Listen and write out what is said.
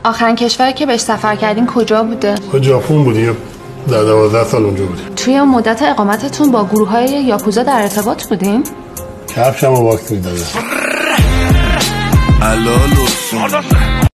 آخرین کشوری که بهش سفر کردین کجا بوده؟ ژاپن بودیم. در 12 سال اونجا بودیم. توی اون مدت اقامتتون با گروه‌های یاکوزا در ارتباط بودین؟ کفشمو واکس می‌دادن.